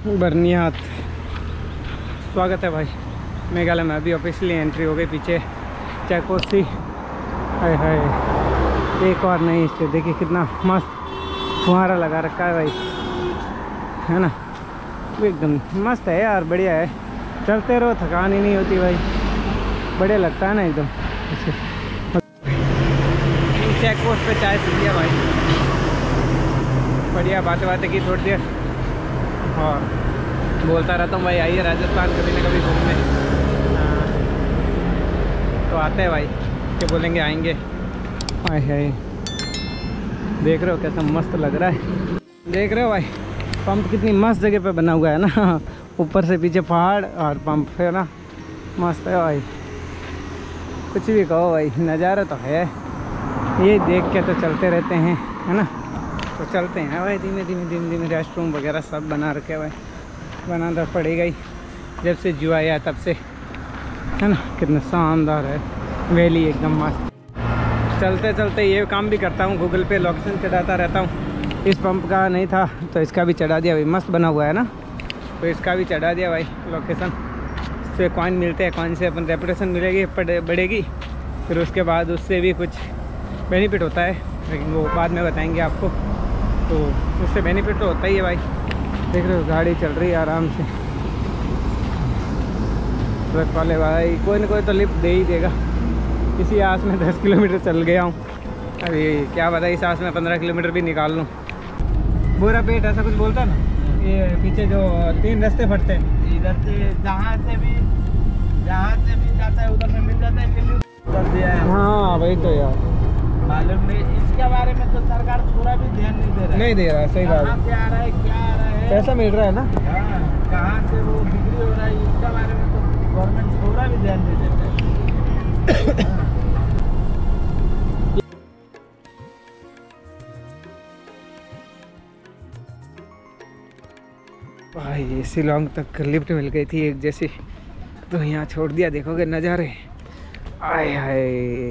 बरनियात। स्वागत है भाई मेघालय में। अभी ऑफिशियली एंट्री हो गई, पीछे चेक पोस्ट थी। हाय हाय, एक और नहीं, इससे देखिए कितना मस्त फुहारा लगा रखा है भाई, है ना। एकदम मस्त है यार, बढ़िया है। चलते रहो, थकान ही नहीं होती भाई, बढ़िया लगता है ना एकदम। चेक पोस्ट पे चाय पी लिया भाई, बढ़िया बातें की थोड़ी देर, और बोलता रहता हूँ भाई आइए राजस्थान कभी ना कभी घूमने। तो आते हैं भाई, क्या बोलेंगे, आएंगे। हाय हाय, देख रहे हो कैसा मस्त लग रहा है। देख रहे हो भाई पंप कितनी मस्त जगह पे बना हुआ है ना, ऊपर से पीछे पहाड़ और पंप है ना, मस्त है भाई। कुछ भी कहो भाई, नज़ारा तो है, ये देख के तो चलते रहते हैं, है ना। तो चलते हैं भाई धीमे धीमे। रेस्ट रूम वगैरह सब बना रखे भाई, बनाना पड़ेगा ही, जब से जुआ आया तब से, है ना। कितना शानदार है वैली, एकदम मस्त। चलते चलते ये काम भी करता हूँ, गूगल पे लोकेशन चढ़ाता रहता हूँ। इस पंप का नहीं था तो इसका भी चढ़ा दिया भाई, मस्त बना हुआ है ना, तो इसका भी चढ़ा दिया भाई लोकेशन। इससे कॉइन मिलते हैं, कॉइन से अपन रेपुटेशन मिलेगी, बढ़ेगी, फिर उसके बाद उससे भी कुछ बेनिफिट होता है, लेकिन वो बाद में बताएंगे आपको। तो उससे बेनिफिट तो होता ही है भाई। देख रहे हो गाड़ी चल रही है आराम से, ट्रक वाले भाई कोई ना कोई तो लिफ्ट दे ही देगा। इसी आस में 10 किलोमीटर चल गया हूँ, अभी क्या पता इस आस में 15 किलोमीटर भी निकाल लूँ। बुरा पेट ऐसा कुछ बोलता है ना, ये पीछे जो 3 रास्ते फटते हैं, इधर से जहाँ से भी जाता है उधर में मिल जाता है, फिर उधर दिया है। हाँ वही तो यार, मालूम नहीं इसके बारे में, तो सरकार थोड़ा भी ध्यान नहीं दे रहा है। नहीं दे रहा, सही बात कहाँ से आ रहा है, क्या आ रहा है, पैसा मिल रहा है ना, हाँ, कहाँ से वो बिक्री हो रहा है, इसका बारे में तो गवर्नमेंट थोड़ा भी ध्यान नहीं देता है। भाई शिलोंग तक लिफ्ट मिल गई थी एक जैसी, तो यहाँ छोड़ दिया। देखोगे नज़ारे, आय हाय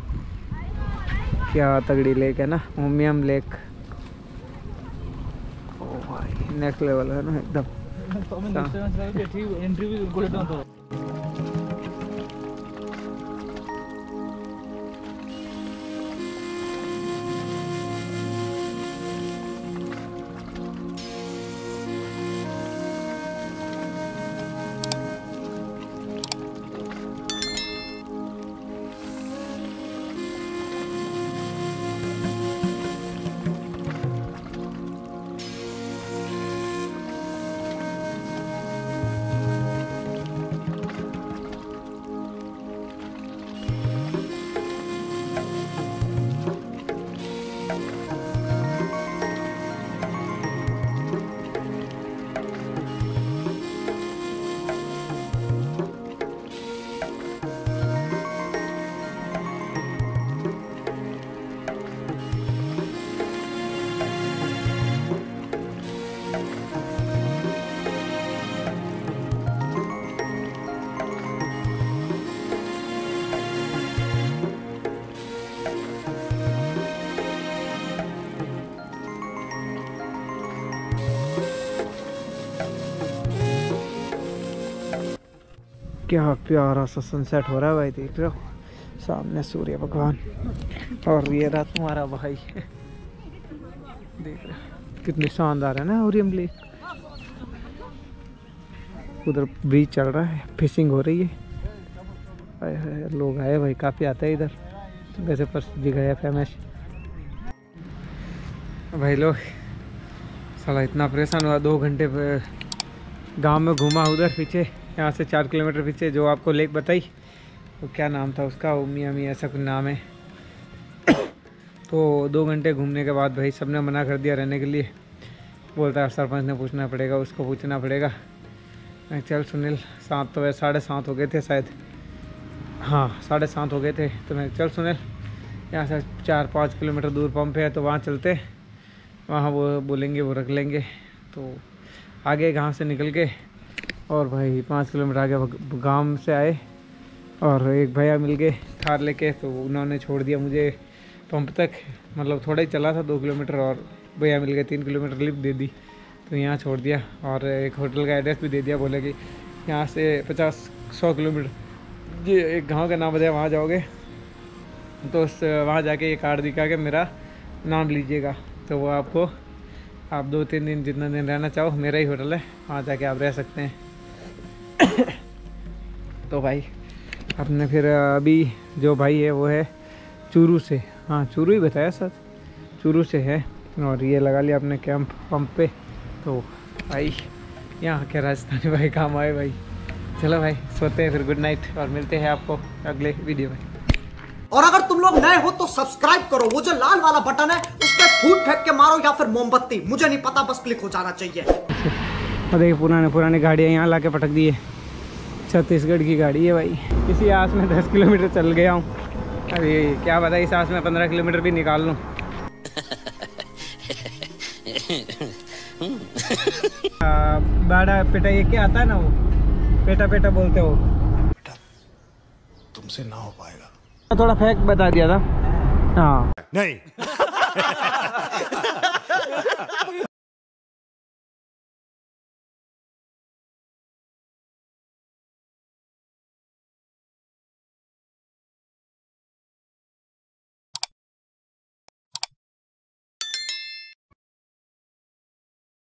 क्या तगड़ी लेक है ना, उमियम लेक। ओ भाई नेक्स्ट लेवल है ना एकदम। क्या प्यारा सा सनसेट हो रहा है भाई, देख रहे हो सामने सूर्य भगवान, और ये रहा तुम्हारा भाई। देख रहे हो कितनी शानदार है ना ओरियम लेक। उधर ब्रिज चल रहा है, फिशिंग हो रही है। लोग आए भाई, काफ़ी आते हैं इधर, वैसे पर जगह है फेमस। भाई लोग साला इतना परेशान हुआ, 2 घंटे गांव में घूमा, उधर पीछे यहाँ से 4 किलोमीटर पीछे जो आपको लेक बताई, तो क्या नाम था उसका, उमियमी ऐसा कुछ नाम है। तो 2 घंटे घूमने के बाद भाई सबने मना कर दिया रहने के लिए, बोलता है सरपंच ने पूछना पड़ेगा, उसको पूछना पड़ेगा। मैं चल सुनील, 7 तो 7:30 हो गए थे शायद, हाँ 7:30 हो गए थे। तो मैं चल सुनील, यहाँ से 4-5 किलोमीटर दूर पंप है, तो वहाँ चलते, वहाँ वो बोलेंगे वो रख लेंगे। तो आगे गाँव से निकल के, और भाई 5 किलोमीटर आगे गांव से आए, और एक भैया मिल गए थार लेके, तो उन्होंने छोड़ दिया मुझे पंप तक, मतलब थोड़ा ही चला था 2 किलोमीटर, और भैया मिल गए 3 किलोमीटर लिफ्ट दे दी। तो यहाँ छोड़ दिया और एक होटल का एड्रेस भी दे दिया। बोले कि यहाँ से 50-100 किलोमीटर ये एक गांव का नाम बताया, वहाँ जाओगे तो उस वहाँ जाके ये कार्ड दिखा के मेरा नाम लीजिएगा, तो वो आपको आप 2-3 दिन जितना दिन रहना चाहो, मेरा ही होटल है, वहाँ जाके आप रह सकते हैं। तो भाई अपने फिर अभी जो भाई है वो है चूरू से, हाँ चूरू ही बताया सर, चूरू से है। और ये लगा लिया अपने कैंप पंप पे। तो भाई यहाँ के राजस्थानी भाई काम आए भाई। चलो भाई सोते हैं फिर, गुड नाइट, और मिलते हैं आपको अगले वीडियो में। और अगर तुम लोग नए हो तो सब्सक्राइब करो, वो जो लाल वाला बटन है उस पर फूट फेंक के मारो या फिर मोमबत्ती, मुझे नहीं पता, बस क्लिक हो जाना चाहिए। और देखिए पुरानी गाड़ियाँ यहाँ ला के पटक दी है, छत्तीसगढ़ की गाड़ी है भाई। इसी आस में 10 किलोमीटर चल गया हूँ, अभी क्या पता इस आस में 15 किलोमीटर भी निकाल लूँ। बाड़ा पेटा ये क्या आता है ना, वो पेटा पेटा बोलते हो। बेटा तुमसे ना हो पाएगा। थोड़ा फैक्ट बता दिया था। हाँ नहीं